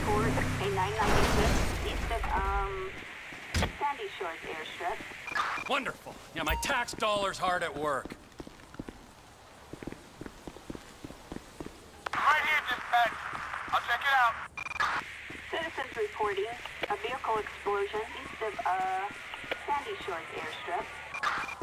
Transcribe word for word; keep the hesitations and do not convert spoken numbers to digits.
report a nine ninety-six east of, um, Sandy Shores airstrip. Wonderful. Yeah, my tax dollar's hard at work. Right here, dispatch. I'll check it out. Citizens reporting a vehicle explosion east of, uh, Sandy Shores airstrip.